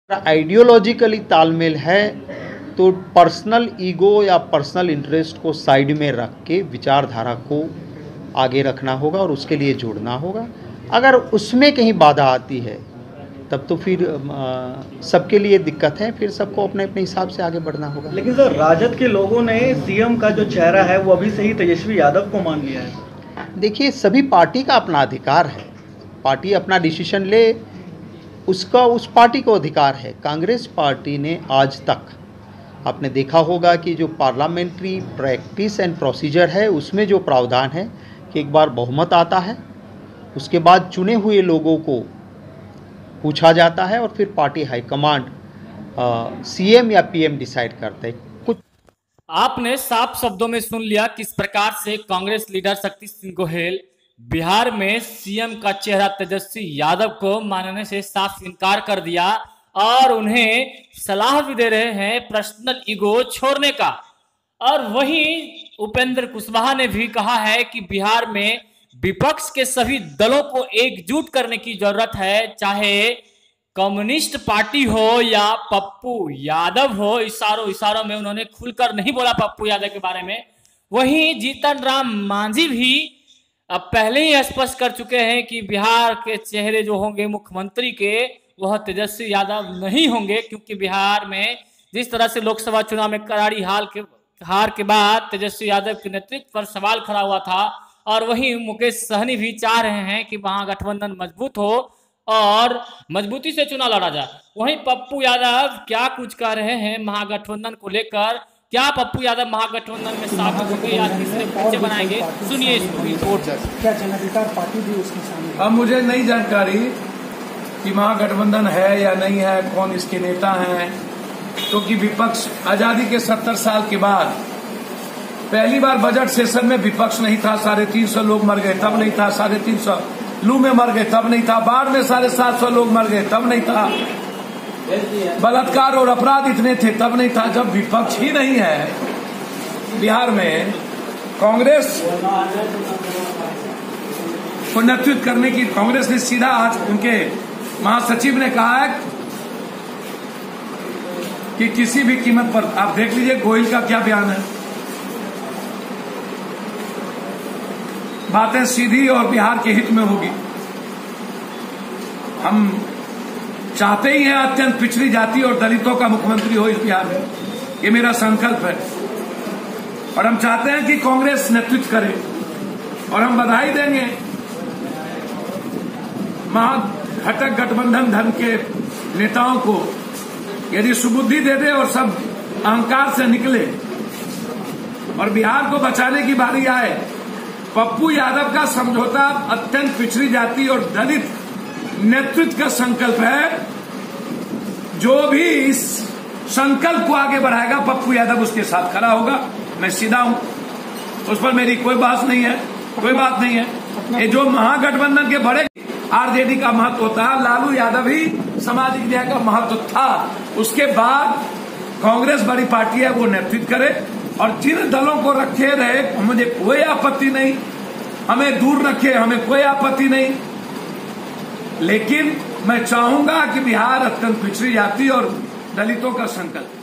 Ideologically तालमेल है तो पर्सनल ईगो या पर्सनल इंटरेस्ट को साइड में रख के विचारधारा को आगे रखना होगा और उसके लिए जोड़ना होगा। अगर उसमें कहीं बाधा आती है तब तो फिर सबके लिए दिक्कत है, फिर सबको अपने अपने हिसाब से आगे बढ़ना होगा। लेकिन सर, राजद के लोगों ने सीएम का जो चेहरा है वो अभी से ही तेजस्वी यादव को मान लिया है। देखिए, सभी पार्टी का अपना अधिकार है, पार्टी अपना डिसीजन ले, उसका उस पार्टी को अधिकार है। कांग्रेस पार्टी ने आज तक आपने देखा होगा कि जो पार्लियामेंट्री प्रैक्टिस एंड प्रोसीजर है उसमें जो प्रावधान है कि एक बार बहुमत आता है, उसके बाद चुने हुए लोगों को पूछा जाता है और फिर पार्टी हाईकमांड सीएम या पीएम डिसाइड करता है। कुछ आपने साफ शब्दों में सुन लिया किस प्रकार से कांग्रेस लीडर शक्ति सिंह गोहेल बिहार में सीएम का चेहरा तेजस्वी यादव को मानने से साफ इनकार कर दिया और उन्हें सलाह भी दे रहे हैं पर्सनल ईगो छोड़ने का। और वहीं उपेंद्र कुशवाहा ने भी कहा है कि बिहार में विपक्ष के सभी दलों को एकजुट करने की जरूरत है, चाहे कम्युनिस्ट पार्टी हो या पप्पू यादव हो। इशारों में उन्होंने खुलकर नहीं बोला पप्पू यादव के बारे में। वहीं जीतन राम मांझी भी अब पहले ही स्पष्ट कर चुके हैं कि बिहार के चेहरे जो होंगे मुख्यमंत्री के, वह तेजस्वी यादव नहीं होंगे, क्योंकि बिहार में जिस तरह से लोकसभा चुनाव में करारी हार के बाद तेजस्वी यादव के नेतृत्व पर सवाल खड़ा हुआ था। और वहीं मुकेश सहनी भी चाह रहे हैं कि महागठबंधन मजबूत हो और मजबूती से चुनाव लड़ा जाए। वहीं पप्पू यादव क्या कुछ कह रहे हैं महागठबंधन को लेकर, क्या पप्पू यादव महागठबंधन में शामिल होंगे या तीसरे पर्चे बनाएंगे, सुनिए इस रिपोर्ट। क्या जनाधिकार पार्टी भी उसमें शामिल? अब मुझे नई जानकारी कि महागठबंधन है या नहीं है, कौन इसके नेता हैं, क्योंकि विपक्ष आजादी के 70 साल के बाद पहली बार बजट सेशन में विपक्ष नहीं था। 350 लोग मर गए तब नहीं था, 350 लू में मर गए तब नहीं था, बाढ़ में 750 लोग मर गए तब नहीं था, बलात्कार और अपराध इतने थे तब नहीं था। जब विपक्ष ही नहीं है बिहार में, कांग्रेस को नेतृत्व करने की, कांग्रेस ने सीधा आज उनके महासचिव ने कहा है कि किसी भी कीमत पर, आप देख लीजिए गोयल का क्या बयान है, बातें सीधी और बिहार के हित में होगी। हम चाहते ही हैं अत्यंत पिछड़ी जाति और दलितों का मुख्यमंत्री हो इस बिहार में, ये मेरा संकल्प है। और हम चाहते हैं कि कांग्रेस नेतृत्व करे और हम बधाई देंगे महाघटक गठबंधन धर्म के नेताओं को, यदि सुबुद्धि दे दे और सब अहंकार से निकले और बिहार को बचाने की बारी आए। पप्पू यादव का समझौता अत्यंत पिछड़ी जाति और दलित नेतृत्व का संकल्प है। जो भी इस संकल्प को आगे बढ़ाएगा पप्पू यादव उसके साथ खड़ा होगा। मैं सीधा हूं, उस पर मेरी कोई बात नहीं है। ये जो महागठबंधन के बड़े आरजेडी का महत्व होता है, लालू यादव ही सामाजिक न्याय का महत्व था। उसके बाद कांग्रेस बड़ी पार्टी है, वो नेतृत्व करे और जिन दलों को रखे रहे मुझे कोई आपत्ति नहीं, हमें दूर रखे हमें कोई आपत्ति नहीं। लेकिन मैं चाहूंगा कि बिहार अत्यंत पिछड़ी जाति और दलितों का संकल्प